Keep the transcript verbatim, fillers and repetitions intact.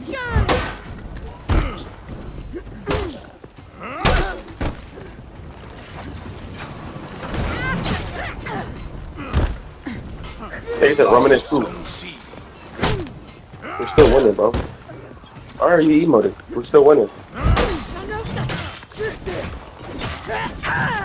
Take that ramen is too. We're still winning, bro. Why are you emoting? We're still winning.